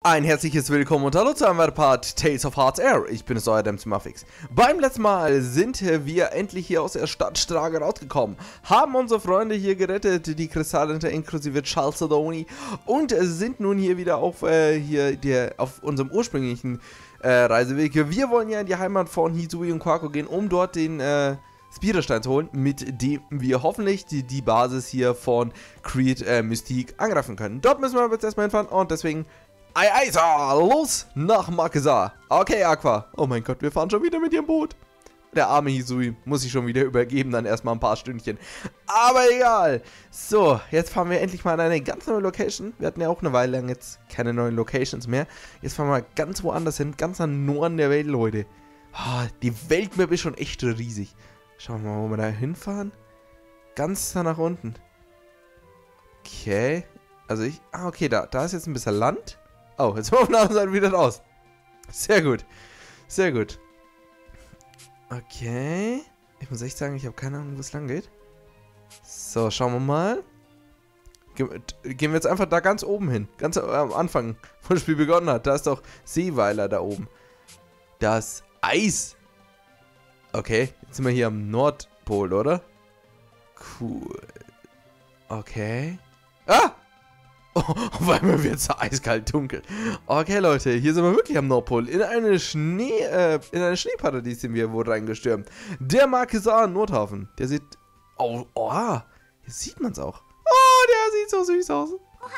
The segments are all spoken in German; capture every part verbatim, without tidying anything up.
Ein herzliches Willkommen und hallo zu einem weiteren Part Tales of Hearts Air. Ich bin es, euer Demsmafix. Beim letzten Mal sind wir endlich hier aus der Stadt Strage rausgekommen, haben unsere Freunde hier gerettet, die Kristallhunter inklusive Chalcedony, und sind nun hier wieder auf, äh, hier der, auf unserem ursprünglichen äh, Reiseweg. Wir wollen ja in die Heimat von Hisui und Quaco gehen, um dort den äh, Spirestein zu holen, mit dem wir hoffentlich die, die Basis hier von Creed äh, Mystique angreifen können. Dort müssen wir jetzt erstmal hinfahren und deswegen... Ei, ei, so, los nach Marquesa. Okay, Aqua. Oh mein Gott, wir fahren schon wieder mit ihrem Boot. Der arme Hisui muss sich schon wieder übergeben, dann erstmal ein paar Stündchen. Aber egal. So, jetzt fahren wir endlich mal an eine ganz neue Location. Wir hatten ja auch eine Weile lang jetzt keine neuen Locations mehr. Jetzt fahren wir ganz woanders hin, ganz am Norden der Welt, Leute. Oh, die Weltmap ist schon echt riesig. Schauen wir mal, wo wir da hinfahren. Ganz da nach unten. Okay. Also ich... Ah, okay, da, da ist jetzt ein bisschen Land. Oh, jetzt sind wir auf der anderen Seite wieder raus. Sehr gut. Sehr gut. Okay. Ich muss echt sagen, ich habe keine Ahnung, wo es lang geht. So, schauen wir mal. Ge gehen wir jetzt einfach da ganz oben hin. Ganz am Anfang, wo das Spiel begonnen hat. Da ist doch Seeweiler da oben. Das Eis. Okay, jetzt sind wir hier am Nordpol, oder? Cool. Okay. Ah! Oh, auf einmal wird es eiskalt dunkel. Okay, Leute, hier sind wir wirklich am Nordpol. In eine Schnee, äh, in eine Schneeparadies sind wir wohl reingestürmt. Der Marquesa Nordhafen. Der sieht... Oh, oh, hier sieht man es auch. Oh, der sieht so süß aus.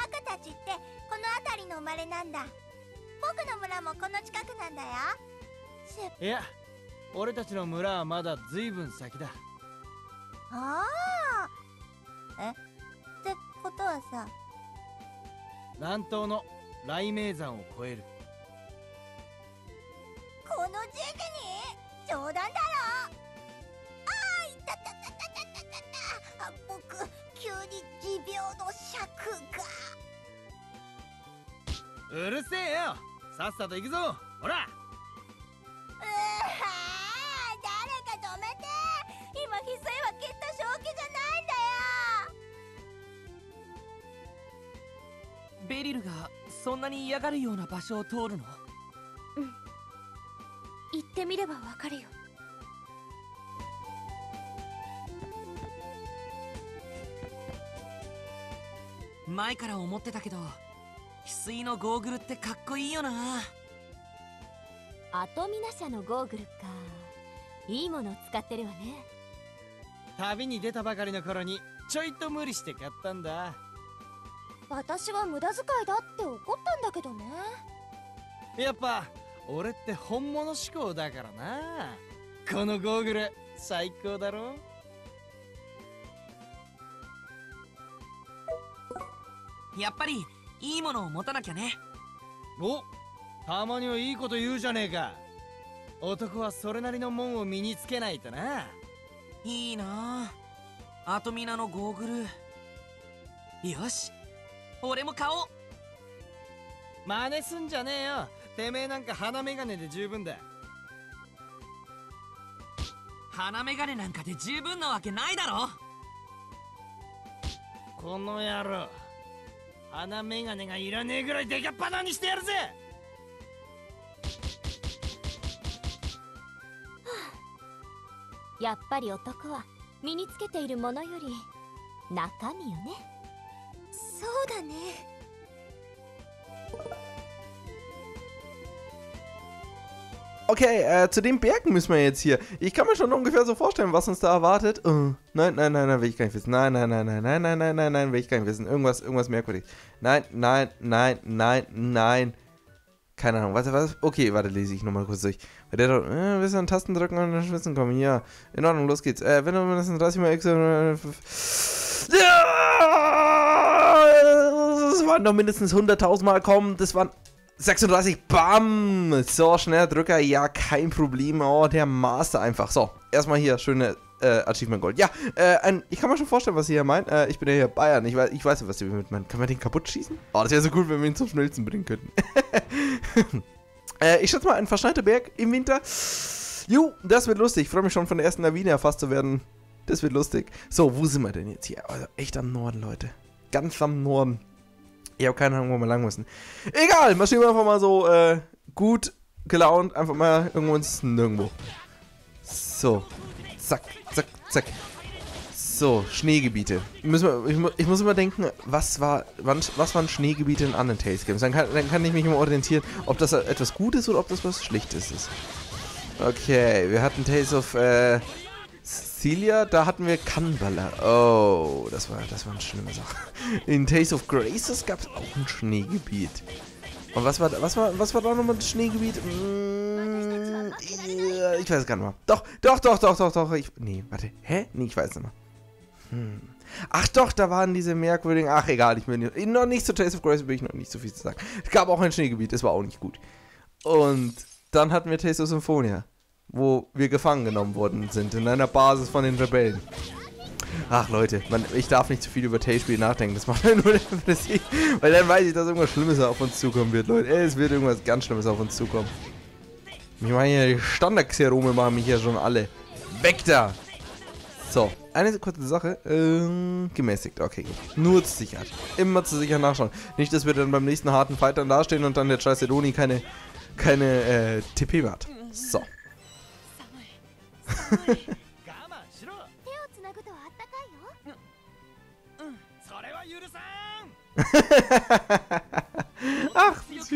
Ja, 俺たちの村はまだ随分先だ。 ああ。え、ってことはさ。 南東の雷鳴山を越える。 この時期に冗談だろ。ああ、いたたたたたたたた。僕急に持病の尺が。 うるせえよ。さっさと行くぞ。ほら。 うわあ、誰か止めて。今翡翠はきっと正気じゃないんだよ。 ベリルがそんなに嫌がるような場所を通るの？うん。行ってみればわかるよ。前から思ってたけど、翡翠のゴーグルってかっこいいよな。 アトミナ社のゴーグルか。いいものを使ってるわね。 旅に出たばかりの頃にちょいと無理して買ったんだ。 私は無駄遣いだって怒ったんだけどね。 やっぱ俺って本物志向だからな。このゴーグル最高だろ。 やっぱりいいものを持たなきゃね。 お、たまにはいいこと言うじゃねえか。男はそれなりのもんを身につけないとな。 いいなあ、アトミナのゴーグル。よし。 俺も買おう。 真似すんじゃねえよ。てめえなんか鼻メガネで十分だ。 鼻メガネなんかで十分なわけないだろ。 この野郎、鼻メガネがいらねえぐらいでかっ鼻にしてやるぜ。 やっぱり男は身につけているものより中身よね。 そうだね。 Okay, äh, zu den Bergen müssen wir jetzt hier. Ich kann mir schon ungefähr so vorstellen, was uns da erwartet. Uh, nein, nein, nein, nein, will ich gar nicht wissen. Nein, nein, nein, nein, nein, nein, nein, nein, nein, will ich gar nicht wissen. Irgendwas, irgendwas merkwürdiges. Nein, nein, nein, nein, nein. Keine Ahnung. Warte, was? Okay, warte, lese ich nochmal kurz durch. Bei der doch, äh, willst du an Tasten drücken und dann schwitzen kommen? Ja, in Ordnung, los geht's. Äh, wenn du mindestens dreißig mal X... Äh, das waren doch mindestens hunderttausend Mal kommen. Das waren sechsunddreißig. Bam. So, schneller Drücker. Ja, kein Problem. Oh, der Master einfach. So, erstmal hier schöne äh, Achievement Gold. Ja, äh, ein, ich kann mir schon vorstellen, was ihr hier meint. Äh, ich bin ja hier Bayern. Ich weiß, ich weiß nicht, was ihr damit meint. Kann man den kaputt schießen? Oh, das wäre so cool, wenn wir ihn zum Schnellsten bringen könnten. äh, ich schätze mal, ein verschneiter Berg im Winter. Jo, das wird lustig. Ich freue mich schon, von der ersten Lawine erfasst zu werden. Das wird lustig. So, wo sind wir denn jetzt hier? Also echt am Norden, Leute. Ganz am Norden. Ich habe keine Ahnung, wo wir lang müssen. Egal, marschieren wir einfach mal so äh, gut gelaunt, einfach mal irgendwo ins Nirgendwo. So, zack, zack, zack. So, Schneegebiete. Müssen wir, ich, mu ich muss immer denken, was, war, wann, was waren Schneegebiete in anderen Tales Games? Dann kann, dann kann ich mich immer orientieren, ob das etwas Gutes oder ob das was Schlechtes ist. Okay, wir hatten Tales of äh, Celia, da hatten wir Kanbala. Oh, das war, das war eine schlimme Sache. In Tales of Graces gab es auch ein Schneegebiet. Und was war, was war, was war da nochmal das Schneegebiet? Hm, ich weiß gar nicht mehr. Doch, doch, doch, doch, doch, doch. Ich, nee, warte. Hä? Nee, ich weiß nicht mehr. Hm. Ach doch, da waren diese merkwürdigen... Ach, egal, ich bin nicht, noch nicht zu Tales of Grace, will ich noch nicht so viel zu sagen. Es gab auch ein Schneegebiet, das war auch nicht gut. Und dann hatten wir Tales of Symphonia, wo wir gefangen genommen worden sind, in einer Basis von den Rebellen. Ach Leute, man, ich darf nicht zu viel über Tales-Spiele nachdenken, das macht nur depressiv, weil dann weiß ich, dass irgendwas Schlimmes auf uns zukommen wird, Leute. Es wird irgendwas ganz Schlimmes auf uns zukommen. Ich meine, hier die Standard-Xerome machen mich ja schon alle. Weg da! So, eine kurze Sache. Ähm, gemäßigt, okay, gut. Nur zur Sicherheit. Immer zur Sicherheit nachschauen. Nicht, dass wir dann beim nächsten harten Fight dann dastehen und dann der Chaisedoni keine, keine äh, T P mehr hat. So. Ach, süß.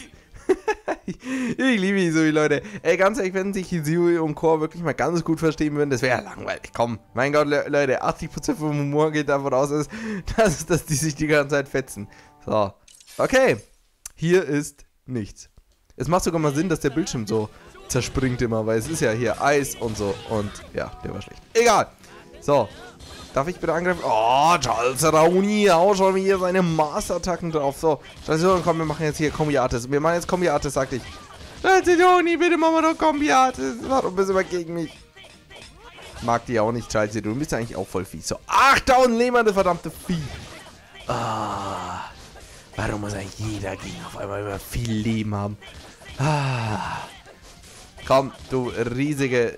Ich liebe Hisui, Leute. Ey, ganz ehrlich, wenn sich Hisui und Core wirklich mal ganz gut verstehen würden, das wäre ja langweilig. Komm, mein Gott, Le Leute, achtzig Prozent vom Humor geht davon aus, dass, dass die sich die ganze Zeit fetzen. So, okay. Hier ist nichts. Es macht sogar mal Sinn, dass der Bildschirm so zerspringt immer, weil es ist ja hier Eis und so. Und ja, der war schlecht. Egal. So. Darf ich bitte angreifen? Oh, Chaisedoni, auch schon hier seine Mars-Attacken drauf. So, Chaisedoni, komm, wir machen jetzt hier Kombi-Artis. Wir machen jetzt Kombi-Artis, sagte ich. Chaisedoni, bitte machen wir doch Kombi-Artis. Warum bist du immer gegen mich? Mag die auch nicht, Chaisedoni. Du bist ja eigentlich auch voll fies. So, achttausend Leben, das verdammte Vieh. Ah, warum muss eigentlich jeder Gegner auf einmal immer viel Leben haben? Ah. Komm, du riesige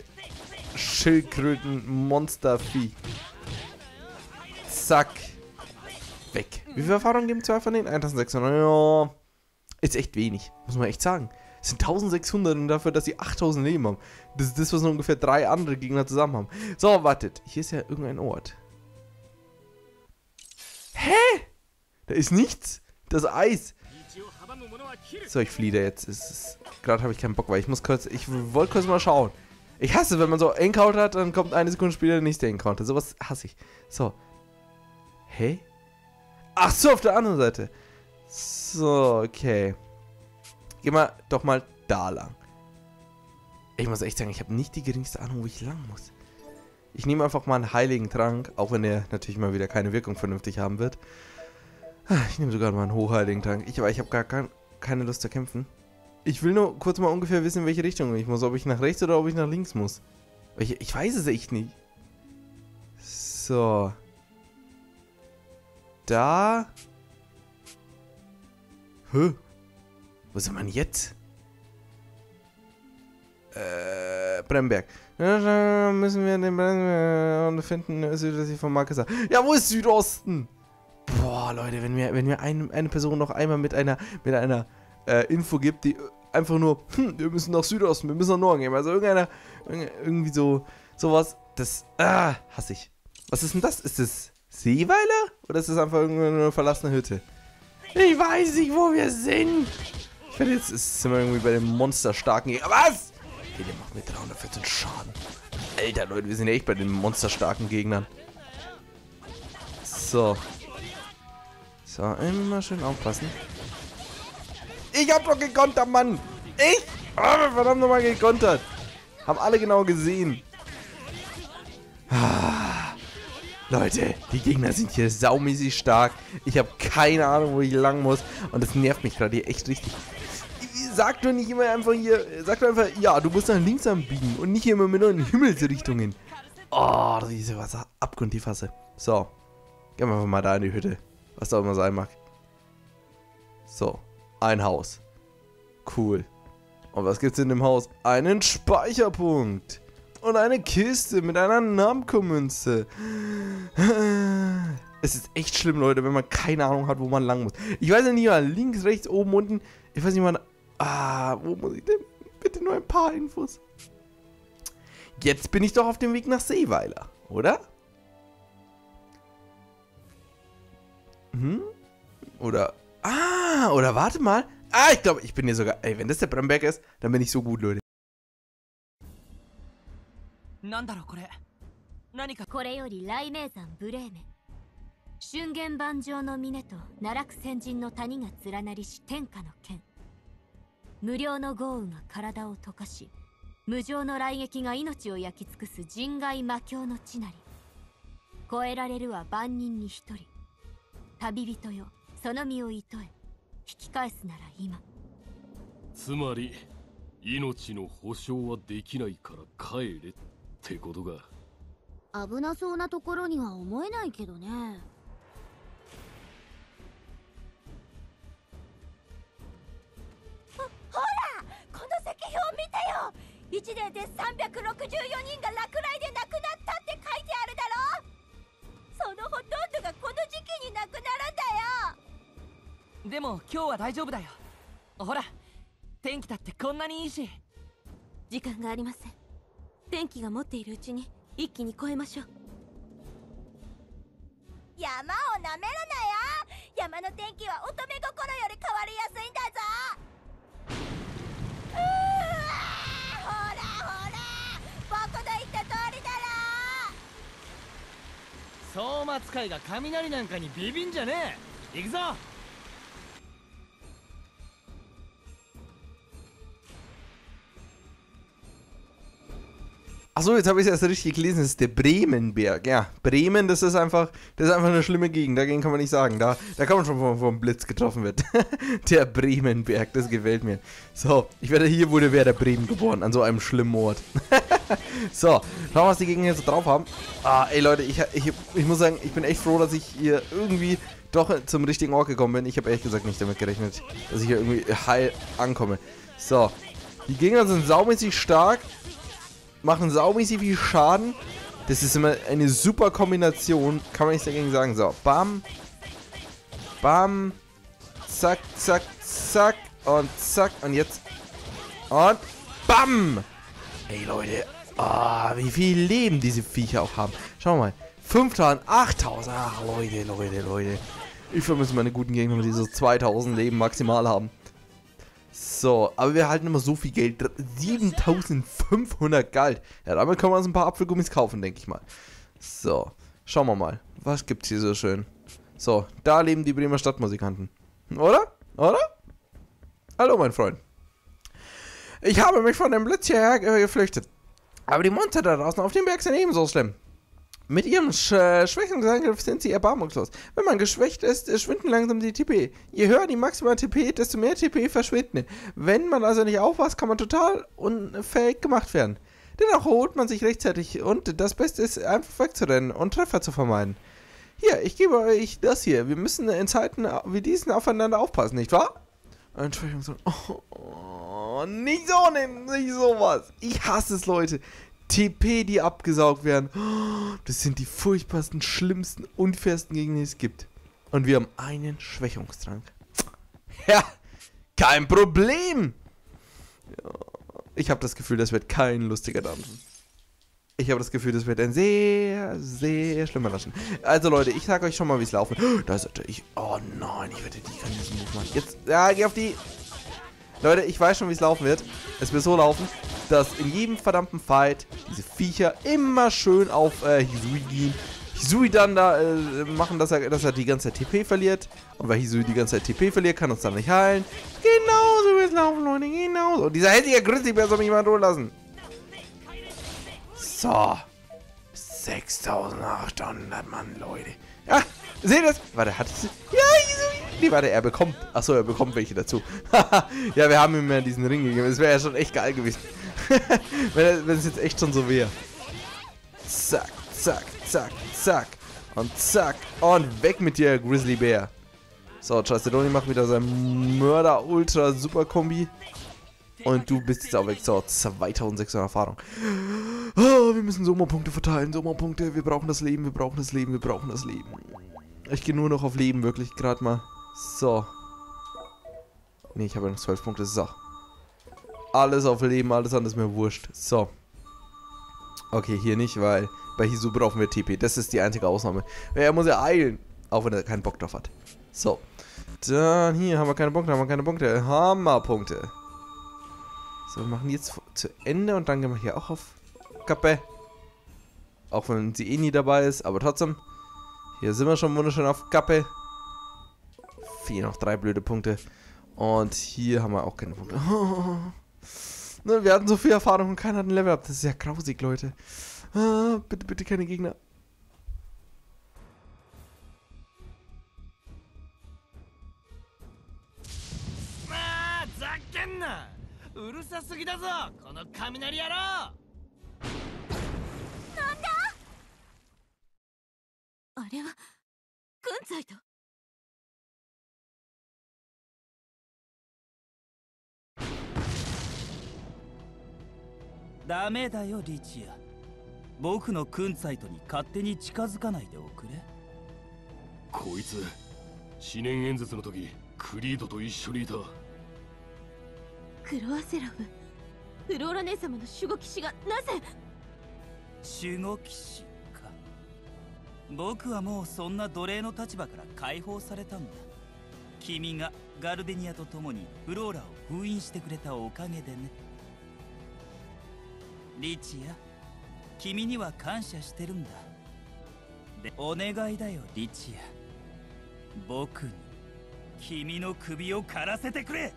Schildkröten-Monster-Vieh. Zack. Weg. Wie viel Erfahrung geben zwei von denen? eintausendsechshundert. Ja. Ist echt wenig. Muss man echt sagen. Es sind eintausendsechshundert und dafür, dass sie achttausend Leben haben. Das ist das, was ungefähr drei andere Gegner zusammen haben. So, wartet. Hier ist ja irgendein Ort. Hä? Da ist nichts. Das Eis. So, ich fliehe da jetzt. Gerade habe ich keinen Bock, weil ich muss kurz... Ich wollte kurz mal schauen. Ich hasse, wenn man so Encounter hat, dann kommt eine Sekunde später der nächste Encounter. Sowas hasse ich. So. Hä? Ach so, auf der anderen Seite. So, okay. Geh mal doch mal da lang. Ich muss echt sagen, ich habe nicht die geringste Ahnung, wo ich lang muss. Ich nehme einfach mal einen heiligen Trank, auch wenn der natürlich mal wieder keine Wirkung vernünftig haben wird. Ich nehme sogar mal einen hochheiligen Trank. Ich, aber ich habe gar kein, keine Lust zu kämpfen. Ich will nur kurz mal ungefähr wissen, in welche Richtung ich muss. Ob ich nach rechts oder ob ich nach links muss. Ich, ich weiß es echt nicht. So. Da. Hä? Wo sind wir denn jetzt? Äh, Bremberg. Ja, müssen wir den Bremberg finden, südöstlich von Markesa. Ja, wo ist Südosten? Boah, Leute, wenn mir, wenn mir ein, eine Person noch einmal mit einer, mit einer äh, Info gibt, die einfach nur, hm, wir müssen nach Südosten, wir müssen nach Norden gehen. Also irgendeiner, irgendwie so, sowas, das, ah, hasse ich. Was ist denn das? Ist das Seeweiler? Oder ist das einfach irgendeine verlassene Hütte? Ich weiß nicht, wo wir sind. Ich werde jetzt, sind wir irgendwie bei dem monsterstarken Gegner. Was? Okay, der macht mir dreihundertvierzehn Schaden. Alter, Leute, wir sind ja echt bei den monsterstarken Gegnern. So. So, immer schön aufpassen. Ich hab doch gekontert, Mann! Ich? Oh, verdammt nochmal gekontert. Haben alle genau gesehen. Ah, Leute, die Gegner sind hier saumäßig stark. Ich habe keine Ahnung, wo ich lang muss. Und das nervt mich gerade hier echt richtig. Sag doch nicht immer einfach hier, sag doch einfach, ja, du musst nach links anbiegen. Und nicht immer mit in Himmelsrichtungen. Oh, diese Wasser abgrund die Fasse. So. Gehen wir einfach mal da in die Hütte. Was da immer sein mag. So. Ein Haus. Cool. Und was gibt's in dem Haus? Einen Speicherpunkt. Und eine Kiste mit einer Namco-Münze. Es ist echt schlimm, Leute, wenn man keine Ahnung hat, wo man lang muss. Ich weiß ja nicht mal, links, rechts, oben, unten. Ich weiß nicht mal... Ah, wo muss ich denn? Bitte nur ein paar Infos. Jetzt bin ich doch auf dem Weg nach Seeweiler, oder? Hm? Oder... Ah, oder warte mal. Ah, ich glaube, ich bin hier sogar... Ey, wenn das der Bramberg ist, dann bin ich so gut, Leute. なんだろうこれ。何か。 これより雷鳴山ブレーメン瞬間万丈の峰と奈落仙人の谷が連なりし天下の剣無量の豪雨が体を溶かし無情の雷撃が命を焼き尽くす人外魔境の地なり超えられるは万人に一人旅人よその身を糸へ引き返すなら今つまり命の保証はできないから帰れってことが。 危なそうなところには思えないけどね。ほ、ほらこの石碑を見てよ。いちねんでさんびゃくろくじゅうよにんが落雷で亡くなったって書いてあるだろ。そのほとんどがこの時期に亡くなるんだよ。 でも今日は大丈夫だよ。ほら天気だってこんなにいいし。 時間がありません天気が持っているうちに一気に越えましょう山をなめるなよ。山の天気は乙女心より変わりやすいんだぞ。うわほらほら僕の言った通りだろ。 相馬使いが雷なんかにビビんじゃねえ。行くぞ。 Achso, jetzt habe ich es erst richtig gelesen, das ist der Bremenberg. Ja, Bremen, das ist einfach, das ist einfach eine schlimme Gegend, dagegen kann man nicht sagen. Da, da kann man schon vom, vom Blitz getroffen wird. Der Bremenberg, das gefällt mir. So, ich werde hier wurde Werder Bremen geboren, an so einem schlimmen Ort. So, schauen wir, was die Gegner jetzt so drauf haben. Ah, ey Leute, ich, ich, ich muss sagen, ich bin echt froh, dass ich hier irgendwie doch zum richtigen Ort gekommen bin. Ich habe ehrlich gesagt nicht damit gerechnet, dass ich hier irgendwie heil ankomme. So, die Gegner sind saumäßig stark. Machen saumäßig viel Schaden. Das ist immer eine super Kombination. Kann man nichts dagegen sagen. So, bam. Bam. Zack, zack, zack. Und zack. Und jetzt. Und bam. Ey, Leute. Oh, wie viel Leben diese Viecher auch haben. Schau mal. fünftausend, achttausend. Ach, Leute, Leute, Leute. Ich vermisse meine guten Gegner, die so zweitausend Leben maximal haben. So, aber wir halten immer so viel Geld. siebentausendfünfhundert Gold. Ja, damit können wir uns ein paar Apfelgummis kaufen, denke ich mal. So, schauen wir mal. Was gibt's hier so schön? So, da leben die Bremer Stadtmusikanten. Oder? Oder? Hallo, mein Freund. Ich habe mich von dem Blitz hierher geflüchtet. Aber die Monster da draußen auf dem Berg sind ebenso schlimm. Mit ihrem Sch Schwächungsangriff sind sie erbarmungslos. Wenn man geschwächt ist, schwinden langsam die T P. Je höher die maximale T P, desto mehr T P verschwinden. Wenn man also nicht aufpasst, kann man total unfähig gemacht werden. Dennoch holt man sich rechtzeitig und das Beste ist, einfach wegzurennen und Treffer zu vermeiden. Hier, ich gebe euch das hier. Wir müssen in Zeiten wie diesen aufeinander aufpassen, nicht wahr? Entschuldigung, so. Oh, oh, nicht so, nicht sowas. Ich hasse es, Leute. T P, die abgesaugt werden. Das sind die furchtbarsten, schlimmsten, unfairsten Gegner, die es gibt. Und wir haben einen Schwächungstrank. Ja, kein Problem. Ja, ich habe das Gefühl, das wird kein lustiger Dungeon. Ich habe das Gefühl, das wird ein sehr, sehr schlimmer Dungeon. Also Leute, ich sage euch schon mal, wie es laufen. Da ist ich. Oh nein, ich wette, die können das nicht machen. Jetzt, ja, geh auf die. Leute, ich weiß schon, wie es laufen wird. Es wird so laufen, dass in jedem verdammten Fight diese Viecher immer schön auf äh, Hisui gehen. Hisui dann da äh, machen, dass er, dass er die ganze Zeit T P verliert. Und weil Hisui die ganze Zeit T P verliert, kann uns dann nicht heilen. Genauso wird es laufen, Leute, genauso. Und dieser hässliche Grizzlybär soll mich mal in Ruhe lassen. So. sechstausendachthundert Mann, Leute. Ja, seht ihr das? Warte, hat es... Ja, Hisui. Nee, warte, er bekommt... Achso, er bekommt welche dazu. Ja, wir haben ihm ja diesen Ring gegeben. Das wäre ja schon echt geil gewesen. wenn, wenn es jetzt echt schon so wäre. Zack, zack, zack, zack. Und zack. Und weg mit dir, Grizzly Bear. So, Chastedoni macht wieder sein Mörder-Ultra-Super-Kombi. Und du bist jetzt auch weg. So, zweitausendsechshundert Erfahrung. Oh, wir müssen Sommerpunkte verteilen. Sommerpunkte. Wir brauchen das Leben, wir brauchen das Leben, wir brauchen das Leben. Ich gehe nur noch auf Leben, wirklich gerade mal. So. Ne, ich habe ja noch zwölf Punkte. So. Alles auf Leben, alles andere ist mir wurscht. So. Okay, hier nicht, weil bei Hisu brauchen wir T P. Das ist die einzige Ausnahme. Er muss ja eilen. Auch wenn er keinen Bock drauf hat. So. Dann hier haben wir keine Punkte, haben wir keine Punkte. Hammerpunkte. So, wir machen jetzt zu Ende und dann gehen wir hier auch auf Kappe. Auch wenn sie eh nie dabei ist, aber trotzdem. Hier sind wir schon wunderschön auf Kappe. Fehlen noch drei blöde Punkte. Und hier haben wir auch keine Punkte. Ne, wir hatten so viel Erfahrung und keiner hat ein Level up. Das ist ja grausig, Leute. Ah, bitte, bitte keine Gegner. ああ、ざけんな。うるさすぎだぞ、この雷野郎。 なんだ。あれは軍隊と。 ダメだよリチア。僕のクンサイトに勝手に近づかないでおくれ。 こいつ思念演説の時クリードと一緒にいた。 クロアセラフ、フローラ姉様の守護騎士がなぜ。 守護騎士か。僕はもうそんな奴隷の立場から解放されたんだ。君がガルデニアと共にフローラを封印してくれたおかげでね。リチア、君には感謝してるんだ。で、お願いだよリチア。僕に君の首を刈らせてくれ。へ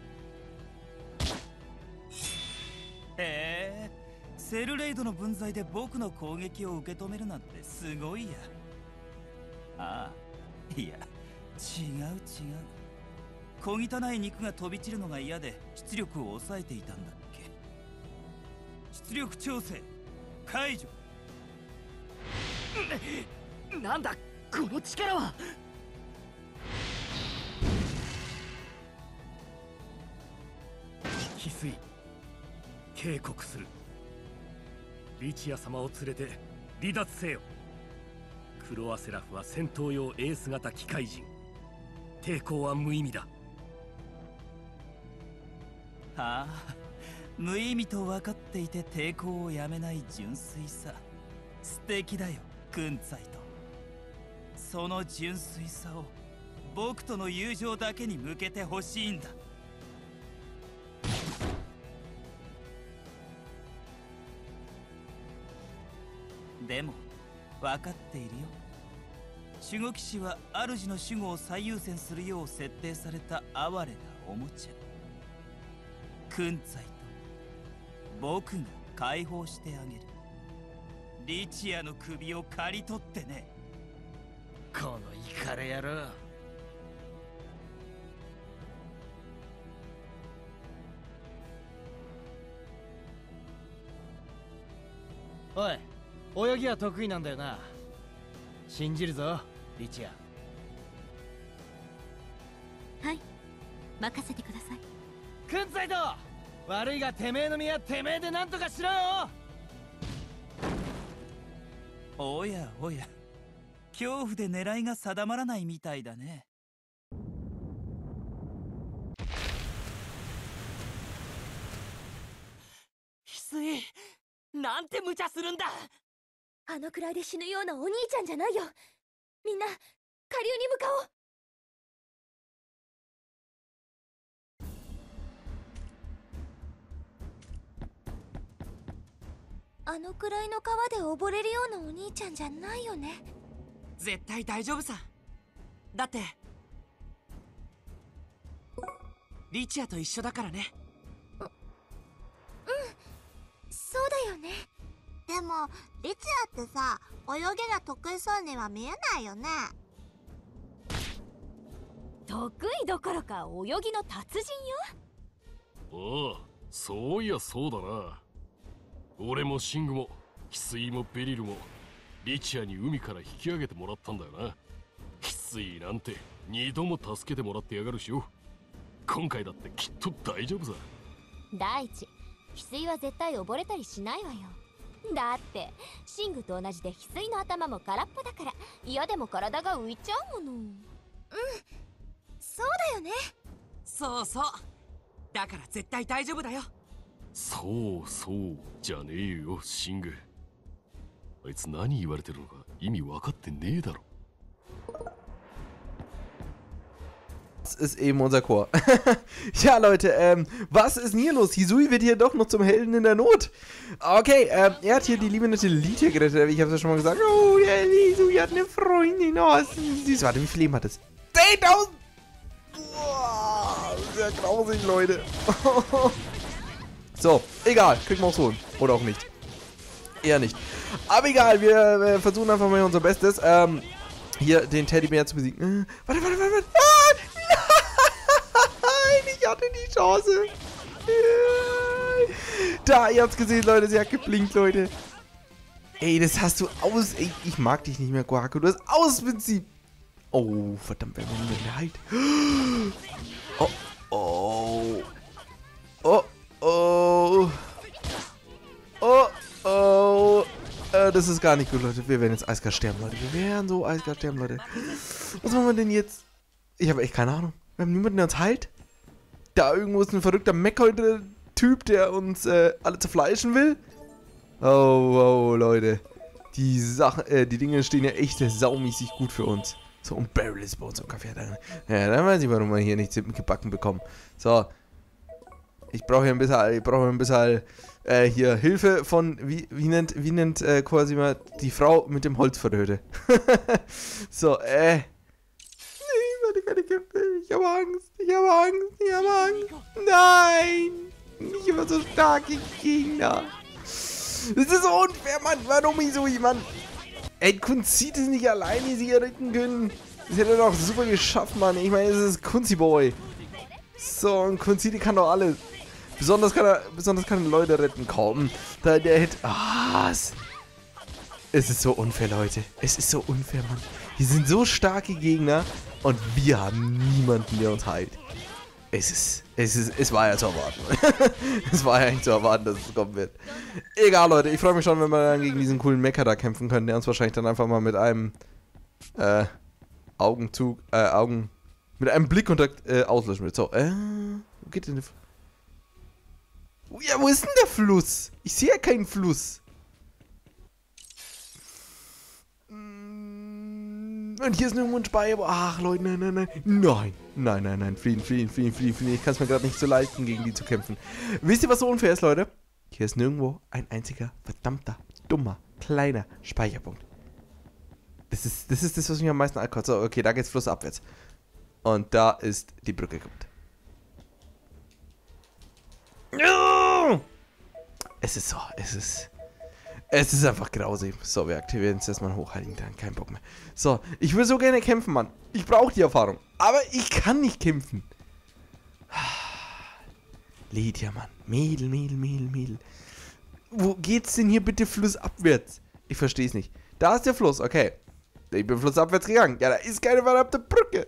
え、セルレイドの分際で僕の攻撃を受け止めるなんてすごいや。ああ、いや、違う違う。小汚い肉が飛び散るのが嫌で出力を抑えていたんだっけ。出力調整解除。 なんだこの力は。 翡翠警告する。リチア様を連れて離脱せよ。クロアセラフは戦闘用エース型機械人。抵抗は無意味だ。 はあ、無意味と分かっていて抵抗をやめない純粋さ。素敵だよクンツァイト。その純粋さを僕との友情だけに向けてほしいんだ。でも分かっているよ。守護騎士は主の守護を最優先するよう設定された哀れなおもちゃ。クンツァイト、僕が解放してあげる。リチアの首を刈り取ってね。 このイカレ野郎。おい、泳ぎは得意なんだよな。信じるぞリチア。 はい、任せてください。 クンツァイト、悪いがてめえの身はてめえで何とかしろよ。 おやおや、恐怖で狙いが定まらないみたいだね。 翡翠、なんて無茶するんだ。 あのくらいで死ぬようなお兄ちゃんじゃないよ。みんな下流に向かおう。あのくらいの川で溺れるようなお兄ちゃんじゃないよね。 絶対大丈夫さ。だってリチアと一緒だからね。 う、うん、そうだよね。 でもリチアってさ、泳ぎが得意そうには見えないよね。 得意どころか泳ぎの達人よ。ああ、そういやそうだな。俺もシングも翡翠もベリルもリチアに海から引き上げてもらったんだよな。翡翠なんて二度も助けてもらってやがるしよ。今回だってきっと大丈夫さ。 第一、翡翠は絶対溺れたりしないわよ。 だってシングと同じで翡翠の頭も空っぽだから嫌でも体が浮いちゃうもの。うん、 そうだよね。 そうそう。だから絶対大丈夫だよ。 そうそうじゃねえよシング。あいつ何言われてるのか意味分かってねえだろ。 Das ist eben unser Chor. Ja, Leute, ähm, was ist denn hier los? Hisui wird hier doch noch zum Helden in der Not. Okay, ähm, er hat hier die liebe nette Lidia gerettet. Ich hab's ja schon mal gesagt. Oh, der Hisui hat eine Freundin. Oh, ist süß. Warte, wie viel Leben hat es? zehntausend! Boah, sehr grausig, Leute. So, egal. Kriegen wir aufs Holen. Oder auch nicht. Eher nicht. Aber egal, wir, wir versuchen einfach mal unser Bestes. Ähm, hier den Teddybär zu besiegen. Äh, warte, warte, warte, warte. Ah, nein, ich hatte die Chance. Da, ihr habt's gesehen, Leute. Sie hat geblinkt, Leute. Ey, das hast du aus... Ey, ich mag dich nicht mehr, Quaco. Du hast Ausprinzip. Oh, verdammt, wer will mir denn halt? Oh, oh. Oh, oh. Oh, oh. Äh, das ist gar nicht gut, Leute. Wir werden jetzt eiskalt sterben, Leute. Wir werden so eiskalt sterben, Leute. Was machen wir denn jetzt? Ich habe echt keine Ahnung. Wir haben niemanden, der uns heilt. Da irgendwo ist ein verrückter Meckholder-Typ, der uns äh, alle zerfleischen will. Oh, oh, Leute. Die Sachen, äh, die Dinge stehen ja echt saumäßig gut für uns. So, und Beryl ist bei uns im Café. Dann, ja, dann weiß ich, warum wir hier nichts gebacken bekommen. So. Ich brauche hier ein bisschen, ich brauche ein bisschen äh, hier Hilfe von, wie, wie nennt, wie nennt äh, quasi mal die Frau mit dem Holzverröte. So, äh. Ich werde keine Kämpfe. Ich habe Angst. Ich habe Angst. Ich habe Angst. Nein. Nicht immer so starke Gegner. Das ist so unfair, Mann. Warum ich so jemand? Ey, Kunzit ist nicht alleine, sie retten können. Das hätte er doch super geschafft, Mann. Ich meine, es ist Kunzi-Boy. So, und Kunzit kann doch alles. Besonders kann er, besonders kann er Leute retten. Komm, da der hätte... Ah, es, es ist so unfair, Leute. Es ist so unfair, Mann. Hier sind so starke Gegner und wir haben niemanden, der uns heilt. Es ist, es ist, es war ja zu erwarten. Es war ja eigentlich zu erwarten, dass es kommen wird. Egal, Leute, ich freue mich schon, wenn wir dann gegen diesen coolen Mecha da kämpfen können, der uns wahrscheinlich dann einfach mal mit einem, äh, Augenzug, äh, Augen, mit einem Blickkontakt, äh, auslöschen wird. So, äh, wo geht denn der Fluss? Ja, wo ist denn der Fluss? Ich sehe ja keinen Fluss. Und hier ist irgendwo ein Speier. Ach, Leute, nein, nein, nein. Nein, nein, nein, nein. Fliehen, fliehen, fliehen, fliehen, fliehen. Ich kann es mir gerade nicht so leisten, gegen die zu kämpfen. Wisst ihr, was so unfair ist, Leute? Hier ist nirgendwo ein einziger, verdammter, dummer, kleiner Speicherpunkt. Das ist, das ist das, was mich am meisten ankotzt. So, okay, da geht's flussabwärts. Und da ist die Brücke gebaut. Es ist so, es ist... Es ist einfach grausig. So, wir aktivieren jetzt erstmal hochhalten, dann kein Bock mehr. So, ich will so gerne kämpfen, Mann. Ich brauche die Erfahrung. Aber ich kann nicht kämpfen. Lydia, Mann. Mädel, Mädel, Mädel, Mädel. Wo geht's denn hier bitte flussabwärts? Ich verstehe es nicht. Da ist der Fluss, okay. Ich bin flussabwärts gegangen. Ja, da ist keine verdammte Brücke.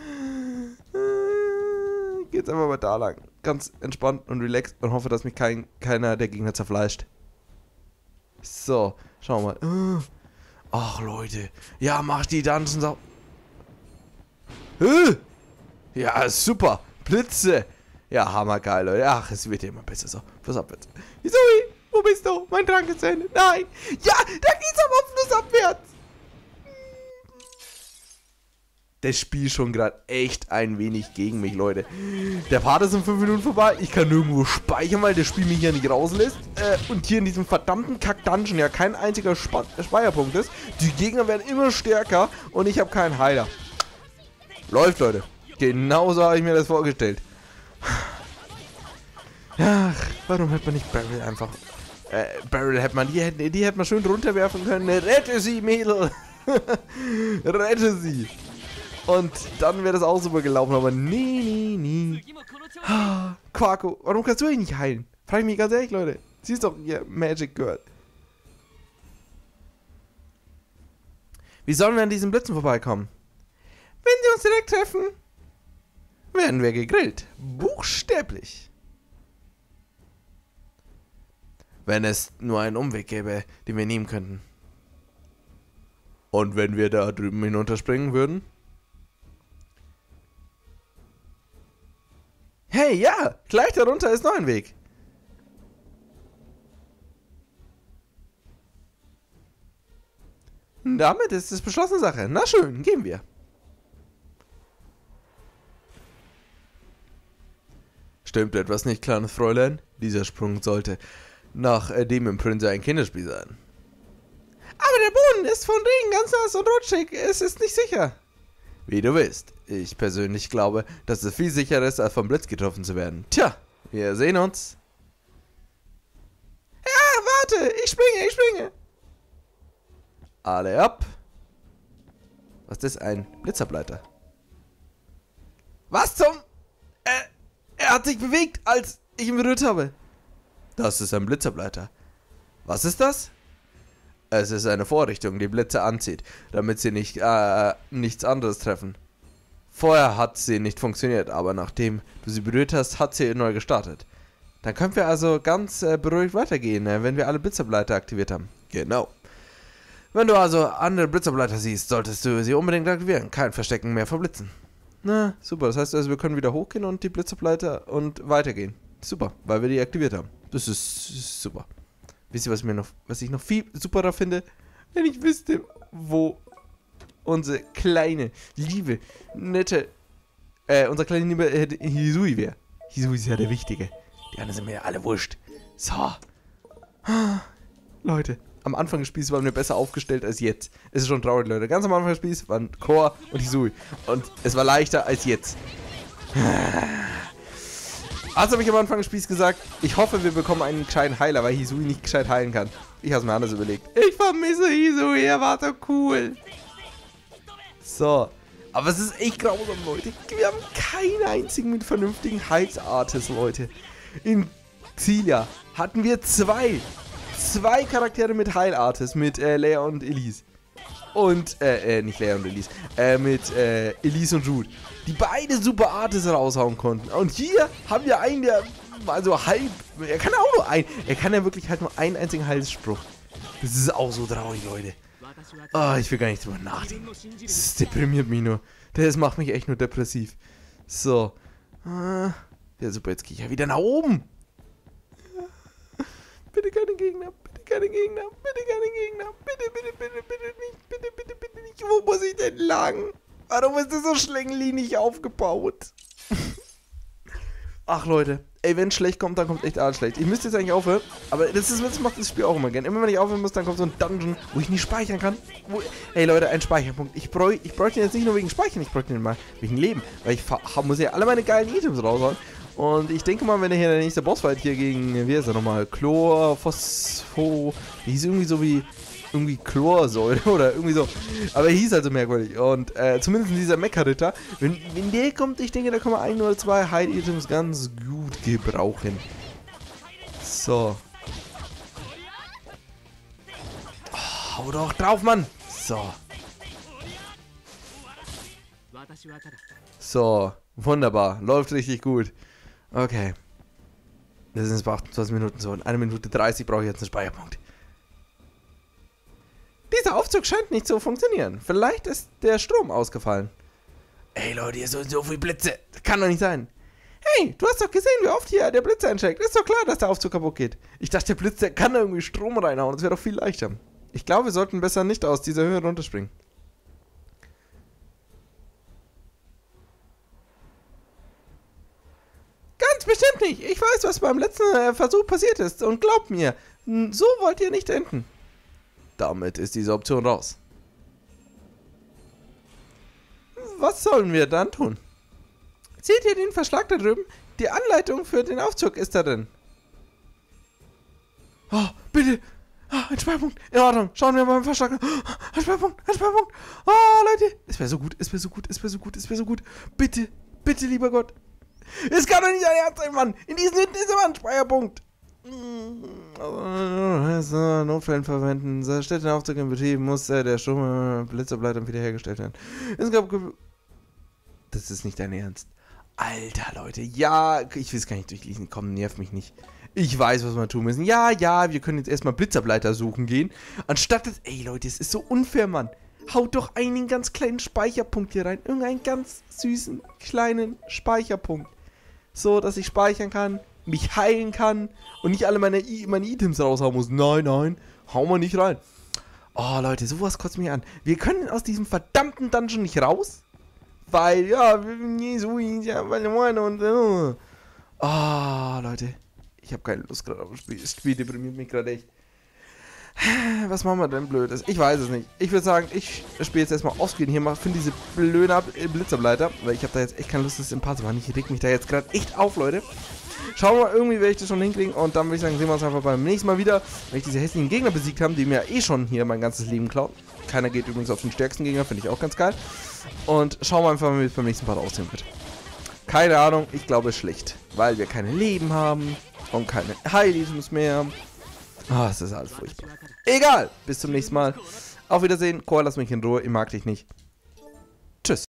Ich geh jetzt einfach mal da lang. Ganz entspannt und relaxed und hoffe, dass mich kein, keiner der Gegner zerfleischt. So, schauen wir mal. Ach, Leute. Ja, mach die Dungeons auf. Ja, super. Blitze. Ja, hammergeil, Leute. Ach, es wird ja immer besser. So, flussabwärts. Hisui, wo bist du? Mein Trank ist zu Ende. Nein. Ja, da geht's aber flussabwärts. Das Spiel schon gerade echt ein wenig gegen mich, Leute. Der Part ist in fünf Minuten vorbei. Ich kann nirgendwo speichern, weil das Spiel mich hier nicht rauslässt. Äh, und hier in diesem verdammten Kack-Dungeon ja kein einziger Sp Speicherpunkt ist. Die Gegner werden immer stärker und ich habe keinen Heiler. Läuft, Leute. Genauso habe ich mir das vorgestellt. Ach, warum hätte man nicht Beryl einfach... Äh, Beryl hätte man... Die hätte, die hätte man schön runterwerfen können. Rette sie, Mädel! Rette sie! Und dann wäre das auch super gelaufen, aber nee, nee, nee. Ah, Quaco, warum kannst du dich nicht heilen? Frag ich mich ganz ehrlich, Leute. Sie ist doch ihr Magic Girl. Wie sollen wir an diesen Blitzen vorbeikommen? Wenn sie uns direkt treffen, werden wir gegrillt. Buchstäblich. Wenn es nur einen Umweg gäbe, den wir nehmen könnten. Und wenn wir da drüben hinunterspringen würden? Hey, ja! Gleich darunter ist noch ein Weg. Damit ist es beschlossene Sache. Na schön, gehen wir. Stimmt etwas nicht, kleines Fräulein? Dieser Sprung sollte nach äh, dem im Prince ein Kinderspiel sein. Aber der Boden ist von Regen ganz nass und rutschig. Es ist nicht sicher. Wie du willst. Ich persönlich glaube, dass es viel sicherer ist, als vom Blitz getroffen zu werden. Tja, wir sehen uns. Ja, warte. Ich springe, ich springe. Alle ab. Was ist das? Ein Blitzableiter. Was zum... Äh, er hat sich bewegt, als ich ihn berührt habe. Das ist ein Blitzableiter. Was ist das? Es ist eine Vorrichtung, die Blitze anzieht, damit sie nicht, äh, nichts anderes treffen. Vorher hat sie nicht funktioniert, aber nachdem du sie berührt hast, hat sie neu gestartet. Dann können wir also ganz äh, beruhigt weitergehen, äh, wenn wir alle Blitzableiter aktiviert haben. Genau. Wenn du also andere Blitzableiter siehst, solltest du sie unbedingt aktivieren. Kein Verstecken mehr vor Blitzen. Na, super. Das heißt also, wir können wieder hochgehen und die Blitzableiter und weitergehen. Super, weil wir die aktiviert haben. Das ist, ist super. Wisst ihr, was, mir noch, was ich noch viel superer finde? Wenn ich wüsste, wo unsere kleine, liebe, nette, äh, unser kleine, liebe äh, Hisui wäre. Hisui ist ja der Wichtige. Die anderen sind mir ja alle wurscht. So. Leute, am Anfang des Spiels waren wir besser aufgestellt als jetzt. Es ist schon traurig, Leute. Ganz am Anfang des Spiels waren Chor und Hisui. Und es war leichter als jetzt. Also habe ich am Anfang des Spiels gesagt, ich hoffe, wir bekommen einen gescheiten Heiler, weil Hisui nicht gescheit heilen kann. Ich habe es mir anders überlegt. Ich vermisse Hisui, er war so cool. So. Aber es ist echt grausam, Leute. Wir haben keinen einzigen mit vernünftigen Heilsartes, Leute. In Xillia hatten wir zwei. Zwei Charaktere mit Heilartes, mit äh, Lea und Elise. Und, äh, äh, nicht Lea und Elise, äh, mit, äh, Elise und Jude. Die beide super Artes raushauen konnten. Und hier haben wir einen, der, also halb, er kann auch nur ein, er kann ja wirklich halt nur einen einzigen Heilsspruch. Das ist auch so traurig, Leute. Oh, ich will gar nicht drüber nachdenken. Das deprimiert mich nur. Das macht mich echt nur depressiv. So. Ah, ja, super, jetzt gehe ich ja wieder nach oben. Bitte keine Gegner, bitte keine Gegner, bitte keine Gegner, bitte, bitte, bitte, bitte nicht, bitte, bitte, bitte nicht. Wo muss ich denn lang? Warum ist das so schlänglinig aufgebaut? Ach Leute, ey, wenn es schlecht kommt, dann kommt echt alles schlecht. Ich müsste jetzt eigentlich aufhören, aber das, ist, das macht das Spiel auch immer gerne. Immer wenn ich aufhören muss, dann kommt so ein Dungeon, wo ich nicht speichern kann. Wo, ey Leute, ein Speicherpunkt. Ich, bräuch, ich bräuchte den jetzt nicht nur wegen Speichern, ich bräuchte den mal wegen Leben. Weil ich muss ja alle meine geilen Items raushauen. Und ich denke mal, wenn hier der nächste Bossfight hier gegen, wie ist er nochmal, Chlor, Phospho, die hieß irgendwie so wie, irgendwie Chlorsäure oder irgendwie so. Aber er hieß also merkwürdig. Und äh, zumindest dieser Mecha-Ritter, wenn, wenn der kommt, ich denke, da kann man ein oder zwei Heil-Items ganz gut gebrauchen. So. Oh, hau doch drauf, Mann. So. So, wunderbar. Läuft richtig gut. Okay. Das sind jetzt bei achtundzwanzig Minuten so. In einer Minute dreißig brauche ich jetzt einen Speicherpunkt. Dieser Aufzug scheint nicht zu funktionieren. Vielleicht ist der Strom ausgefallen. Ey Leute, hier sind so viele Blitze. Das kann doch nicht sein. Hey, du hast doch gesehen, wie oft hier der Blitz einschlägt. Ist doch klar, dass der Aufzug kaputt geht. Ich dachte, der Blitz, der kann da irgendwie Strom reinhauen. Das wäre doch viel leichter. Ich glaube, wir sollten besser nicht aus dieser Höhe runterspringen. Ganz bestimmt nicht. Ich weiß, was beim letzten äh, Versuch passiert ist. Und glaubt mir, so wollt ihr nicht enden. Damit ist diese Option raus. Was sollen wir dann tun? Seht ihr den Verschlag da drüben? Die Anleitung für den Aufzug ist da drin. Oh, bitte. Oh, ein Speicherpunkt. In Ordnung. Schauen wir mal beim Verschlag. Oh, ein Speicherpunkt. Ein Speicherpunkt. Oh, Leute. Es wäre so gut. Es wäre so gut. Es wäre so gut. Es wäre so gut. Bitte. Bitte, lieber Gott. Es kann doch nicht ein Ernst sein, Mann. In diesen Hütten ist immer ein Speicherpunkt. Also, Notfällen verwenden. Stellt den Aufzug in Betrieb. Muss äh, der Strom Blitzableiter wiederhergestellt werden. Es gab... Das ist nicht dein Ernst. Alter, Leute. Ja, ich will es gar nicht durchlesen. Komm, nerv mich nicht. Ich weiß, was wir tun müssen. Ja, ja, wir können jetzt erstmal Blitzableiter suchen gehen. Anstatt das... Ey, Leute, es ist so unfair, Mann. Haut doch einen ganz kleinen Speicherpunkt hier rein. Irgendeinen ganz süßen, kleinen Speicherpunkt. So, dass ich speichern kann, mich heilen kann und nicht alle meine, I meine Items raushauen muss. Nein, nein, hau mal nicht rein. Oh, Leute, sowas kotzt mich an. Wir können aus diesem verdammten Dungeon nicht raus. Weil, ja, wir sind nie so... und... Oh, Leute. Ich habe keine Lust gerade auf das Spiel. Das Spiel deprimiert mich gerade echt. Was machen wir denn Blödes? Ich weiß es nicht. Ich würde sagen, ich spiele jetzt erstmal offscreen hier mal. Finde diese blöde Blitzableiter. Weil ich habe da jetzt echt keine Lust, das im Part zu machen. Ich reg mich da jetzt gerade echt auf, Leute. Schauen wir mal, irgendwie werde ich das schon hinkriegen. Und dann würde ich sagen, sehen wir uns einfach beim nächsten Mal wieder. Wenn ich diese hässlichen Gegner besiegt habe, die mir eh schon hier mein ganzes Leben klauen. Keiner geht übrigens auf den stärksten Gegner. Finde ich auch ganz geil. Und schauen wir einfach mal, wie es beim nächsten Part aussehen wird. Keine Ahnung. Ich glaube schlecht. Weil wir keine Leben haben. Und keine Heil-Items mehr. Ah, oh, es ist alles furchtbar. Egal. Bis zum nächsten Mal. Auf Wiedersehen. Cora, lass mich in Ruhe. Ich mag dich nicht. Tschüss.